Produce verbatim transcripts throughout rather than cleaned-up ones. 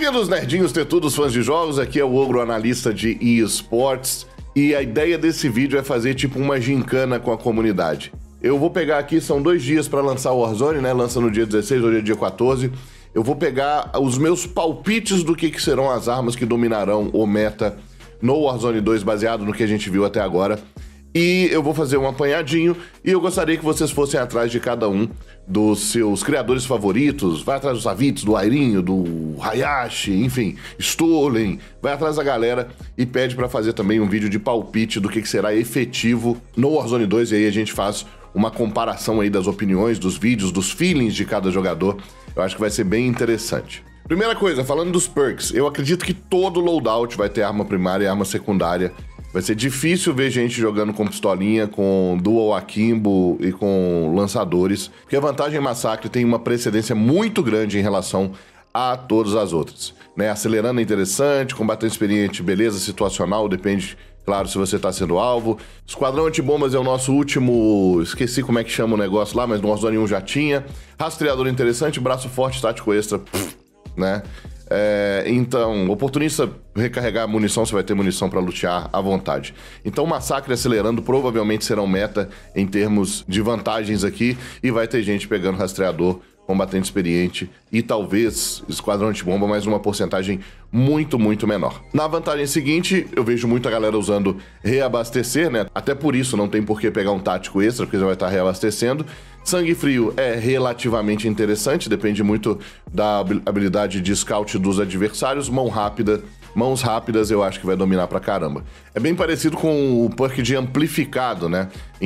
Bem-vindos, nerdinhos, tetudos, fãs de jogos. Aqui é o Ogro, analista de eSports. E a ideia desse vídeo é fazer tipo uma gincana com a comunidade. Eu vou pegar aqui, são dois dias para lançar o Warzone, né? Lança no dia dezesseis, hoje é dia quatorze. Eu vou pegar os meus palpites do que, que serão as armas que dominarão o meta no Warzone dois, baseado no que a gente viu até agora. E eu vou fazer um apanhadinho e eu gostaria que vocês fossem atrás de cada um dos seus criadores favoritos. Vai atrás do Savitz, do Airinho, do Hayashi, enfim, Stolen. Vai atrás da galera e pede pra fazer também um vídeo de palpite do que, que será efetivo no Warzone dois. E aí a gente faz uma comparação aí das opiniões, dos vídeos, dos feelings de cada jogador. Eu acho que vai ser bem interessante. Primeira coisa, falando dos perks, eu acredito que todo loadout vai ter arma primária e arma secundária. Vai ser difícil ver gente jogando com pistolinha, com dual akimbo e com lançadores, porque a vantagem massacre tem uma precedência muito grande em relação a todas as outras, né? Acelerando é interessante, combatente experiente, beleza, situacional, depende, claro, se você tá sendo alvo. Esquadrão antibombas é o nosso último, esqueci como é que chama o negócio lá, mas no Warzone um já tinha. Rastreador interessante, braço forte, tático extra, pff, né? É, então, oportunista recarregar munição, você vai ter munição para lutear à vontade. Então, massacre acelerando provavelmente serão meta em termos de vantagens aqui, e vai ter gente pegando rastreador, combatente experiente e talvez esquadrão antibomba, mas uma porcentagem muito, muito menor. Na vantagem seguinte, eu vejo muita galera usando reabastecer, né? Até por isso não tem por que pegar um tático extra, porque já vai estar reabastecendo. Sangue frio é relativamente interessante, depende muito da habilidade de scout dos adversários. Mão rápida, mãos rápidas eu acho que vai dominar pra caramba. É bem parecido com o perk de amplificado, né?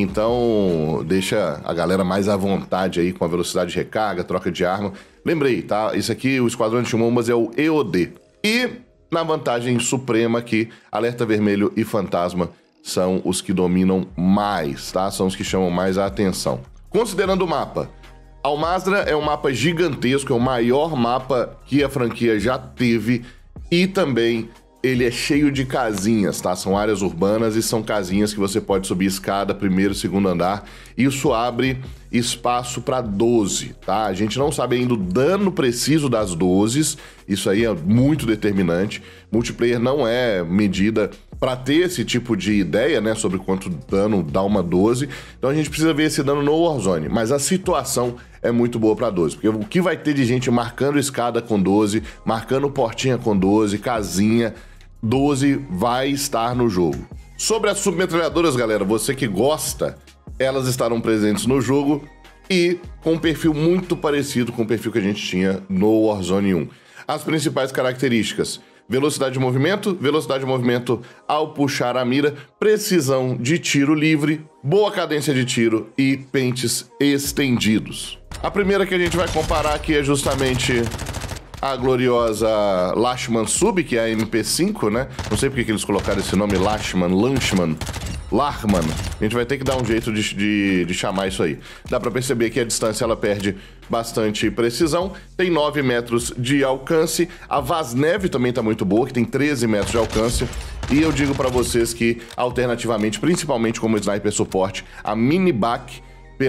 Então deixa a galera mais à vontade aí com a velocidade de recarga, troca de arma. Lembrei, tá? Isso aqui, o Esquadrão Antibombas é o E O D. E na vantagem suprema aqui, Alerta Vermelho e Fantasma são os que dominam mais, tá? São os que chamam mais a atenção. Considerando o mapa, Al-Mazrah é um mapa gigantesco, é o maior mapa que a franquia já teve e também ele é cheio de casinhas, tá? São áreas urbanas e são casinhas que você pode subir escada, primeiro, segundo andar. Isso abre espaço para doze, tá? A gente não sabe ainda o dano preciso das dozes, isso aí é muito determinante. Multiplayer não é medida para ter esse tipo de ideia, né, sobre quanto dano dá uma doze. Então a gente precisa ver esse dano no Warzone, mas a situação é muito boa para doze, porque o que vai ter de gente marcando escada com doze, marcando portinha com doze, casinha, doze vai estar no jogo. Sobre as submetralhadoras, galera, você que gosta, elas estarão presentes no jogo e com um perfil muito parecido com o perfil que a gente tinha no Warzone um. As principais características: velocidade de movimento, velocidade de movimento ao puxar a mira, precisão de tiro livre, boa cadência de tiro e pentes estendidos. A primeira que a gente vai comparar aqui é justamente a gloriosa Lashman Sub, que é a M P cinco, né? Não sei porque que eles colocaram esse nome Lashman, Lanchman, Larman. A gente vai ter que dar um jeito de, de, de chamar isso aí. Dá pra perceber que a distância ela perde bastante precisão. Tem nove metros de alcance. A Vaznev também tá muito boa, que tem treze metros de alcance. E eu digo pra vocês que, alternativamente, principalmente como sniper suporte, a Minibac,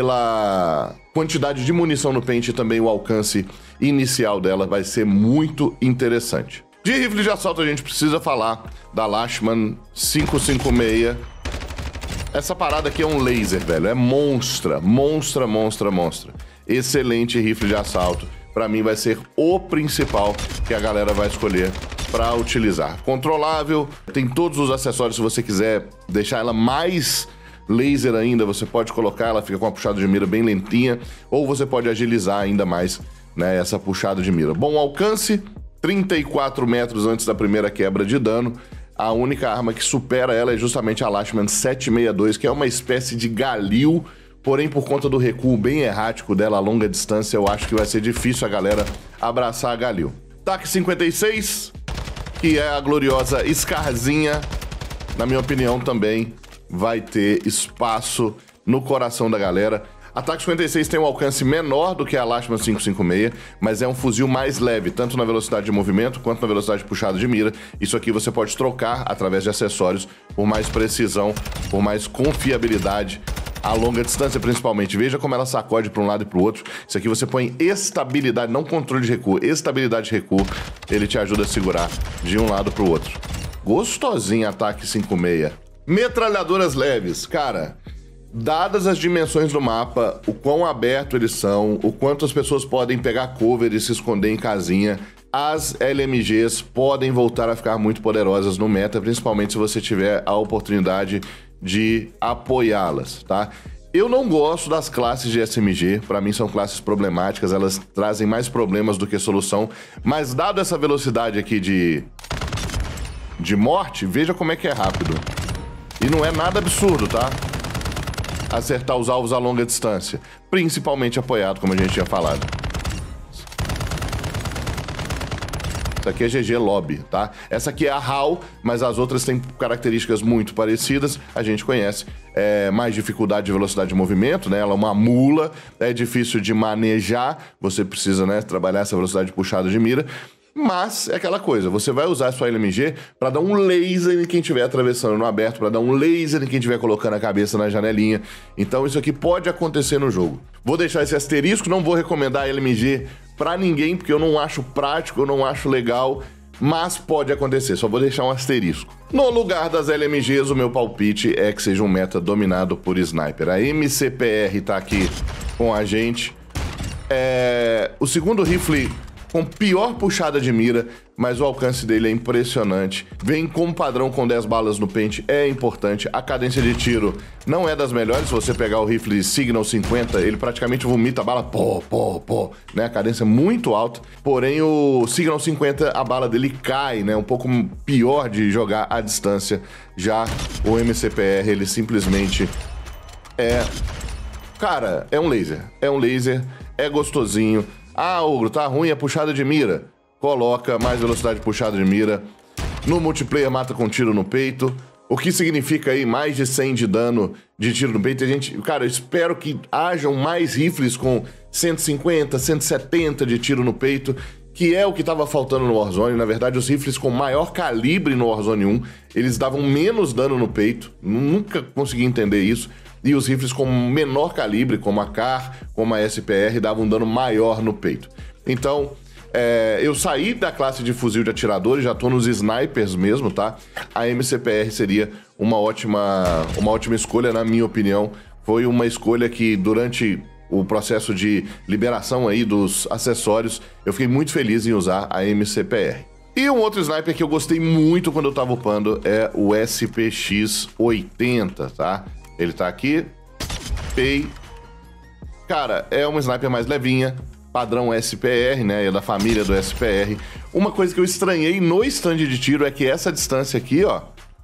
pela quantidade de munição no pente e também o alcance inicial dela, vai ser muito interessante. De rifle de assalto a gente precisa falar da Lashman quinhentos e cinquenta e seis. Essa parada aqui é um laser, velho. É monstra, monstra, monstra, monstra. Excelente rifle de assalto. Pra mim vai ser o principal que a galera vai escolher pra utilizar. Controlável, tem todos os acessórios. Se você quiser deixar ela mais laser ainda, você pode colocar, ela fica com uma puxada de mira bem lentinha, ou você pode agilizar ainda mais, né, essa puxada de mira. Bom alcance, trinta e quatro metros antes da primeira quebra de dano. A única arma que supera ela é justamente a Lashman setecentos e sessenta e dois, que é uma espécie de Galil, porém por conta do recuo bem errático dela a longa distância, eu acho que vai ser difícil a galera abraçar a Galil. T A C cinquenta e seis, que é a gloriosa Scarzinha, na minha opinião também vai ter espaço no coração da galera. A T A C cinquenta e seis tem um alcance menor do que a Lashman quinhentos e cinquenta e seis, mas é um fuzil mais leve, tanto na velocidade de movimento quanto na velocidade de puxada de mira. Isso aqui você pode trocar através de acessórios por mais precisão, por mais confiabilidade A longa distância, principalmente. Veja como ela sacode para um lado e para o outro. Isso aqui você põe estabilidade, não controle de recuo, estabilidade de recuo. Ele te ajuda a segurar de um lado para o outro. Gostosinho ataque cinco seis. Metralhadoras leves. Cara, dadas as dimensões do mapa, o quão aberto eles são, o quanto as pessoas podem pegar cover e se esconder em casinha, as L M Gs podem voltar a ficar muito poderosas no meta, principalmente se você tiver a oportunidade de apoiá-las, tá? Eu não gosto das classes de S M G, para mim são classes problemáticas, elas trazem mais problemas do que solução, mas dado essa velocidade aqui de, de morte, veja como é que é rápido. E não é nada absurdo, tá? Acertar os alvos a longa distância, principalmente apoiado, como a gente tinha falado. Essa aqui é G G Lobby, tá? Essa aqui é a H A L, mas as outras têm características muito parecidas, a gente conhece. É, mais dificuldade de velocidade de movimento, né? Ela é uma mula, é difícil de manejar, você precisa, né, trabalhar essa velocidade de puxada de mira. Mas é aquela coisa, você vai usar a sua L M G para dar um laser em quem estiver atravessando no aberto, para dar um laser em quem estiver colocando a cabeça na janelinha. Então isso aqui pode acontecer no jogo. Vou deixar esse asterisco, não vou recomendar a L M G para ninguém, porque eu não acho prático, eu não acho legal, mas pode acontecer, só vou deixar um asterisco. No lugar das L M Gs, o meu palpite é que seja um meta dominado por sniper. A M C P R tá aqui com a gente. É... O segundo rifle com pior puxada de mira, mas o alcance dele é impressionante. Vem com padrão com dez balas no pente, é importante. A cadência de tiro não é das melhores. Se você pegar o rifle Signal cinquenta, ele praticamente vomita a bala, pô, pô, pô, né? A cadência é muito alta. Porém, o Signal cinquenta, a bala dele cai, né? Um pouco pior de jogar à distância. Já o M C P R, ele simplesmente é... Cara, é um laser. É um laser, é gostosinho. Ah, Ogro, tá ruim a puxada de mira. Coloca mais velocidade de puxada de mira. No multiplayer mata com tiro no peito. O que significa aí mais de cem de dano de tiro no peito. A gente, cara, eu espero que hajam mais rifles com cento e cinquenta, cento e setenta de tiro no peito, que é o que estava faltando no Warzone. Na verdade, os rifles com maior calibre no Warzone um, eles davam menos dano no peito. Nunca consegui entender isso. E os rifles com menor calibre, como a C A R, como a S P R, davam um dano maior no peito. Então, é, eu saí da classe de fuzil de atiradores, já tô nos snipers mesmo, tá? A M C P R seria uma ótima, uma ótima escolha, na minha opinião. Foi uma escolha que, durante o processo de liberação aí dos acessórios, eu fiquei muito feliz em usar a M C P R. E um outro sniper que eu gostei muito quando eu tava upando é o S P X oitenta, tá? Ele tá aqui. Pei. Cara, é uma sniper mais levinha, padrão S P R, né? É da família do S P R. Uma coisa que eu estranhei no stand de tiro é que essa distância aqui, ó,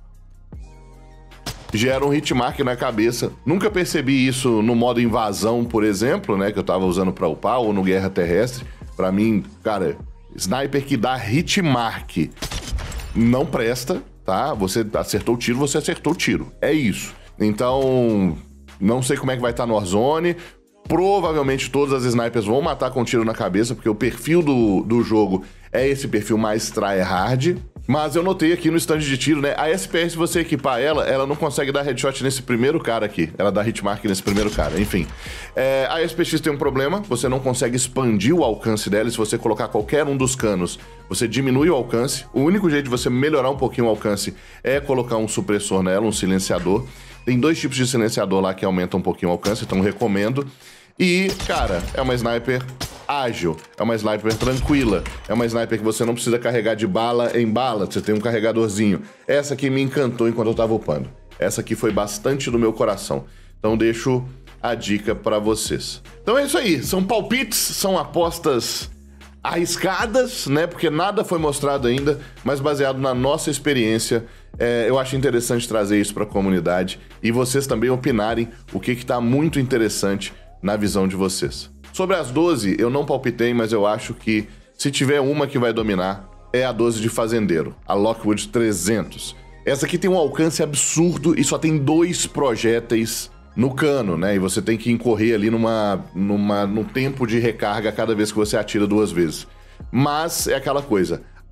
gera um hitmark na cabeça. Nunca percebi isso no modo invasão, por exemplo, né? Que eu tava usando pra upar, ou no Guerra Terrestre. Pra mim, cara, sniper que dá hitmark não presta, tá? Você acertou o tiro, você acertou o tiro. É isso. Então, não sei como é que vai estar no Warzone. Provavelmente todas as snipers vão matar com tiro na cabeça, porque o perfil do, do jogo é esse perfil mais tryhard. Mas eu notei aqui no stand de tiro, né? A S P R, se você equipar ela, ela não consegue dar headshot nesse primeiro cara aqui. Ela dá hitmark nesse primeiro cara, enfim. É, a S P X tem um problema, você não consegue expandir o alcance dela. Se você colocar qualquer um dos canos, você diminui o alcance. O único jeito de você melhorar um pouquinho o alcance é colocar um supressor nela, um silenciador. Tem dois tipos de silenciador lá que aumentam um pouquinho o alcance, então recomendo. E, cara, é uma sniper ágil, é uma sniper tranquila, é uma sniper que você não precisa carregar de bala em bala, você tem um carregadorzinho. Essa aqui me encantou enquanto eu tava upando. Essa aqui foi bastante do meu coração. Então deixo a dica pra vocês. Então é isso aí, são palpites, são apostas arriscadas, né? Porque nada foi mostrado ainda, mas baseado na nossa experiência, é, eu acho interessante trazer isso pra comunidade e vocês também opinarem o que que tá muito interessante na visão de vocês. Sobre as doze, eu não palpitei, mas eu acho que se tiver uma que vai dominar, é a doze de fazendeiro, a Lockwood trezentos. Essa aqui tem um alcance absurdo e só tem dois projéteis no cano, né? E você tem que incorrer ali numa, numa, num tempo de recarga cada vez que você atira duas vezes. Mas é aquela coisa,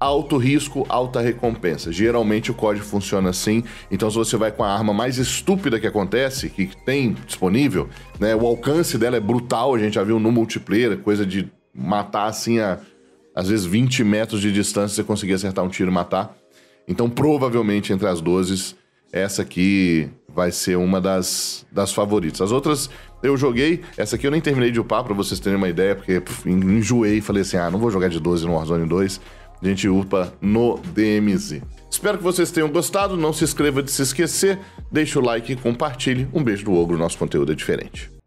alto risco, alta recompensa. Geralmente o C O D funciona assim, então se você vai com a arma mais estúpida que acontece, que tem disponível, né, o alcance dela é brutal, a gente já viu no multiplayer, coisa de matar assim a, às vezes vinte metros de distância você conseguir acertar um tiro e matar. Então provavelmente entre as doze, essa aqui vai ser uma das, das favoritas. As outras eu joguei, essa aqui eu nem terminei de upar pra vocês terem uma ideia, porque puf, enjoei e falei assim, ah, não vou jogar de doze no Warzone dois. A gente upa no D M Z. Espero que vocês tenham gostado. Não se inscreva de se esquecer. Deixe o like e compartilhe. Um beijo do Ogro. Nosso conteúdo é diferente.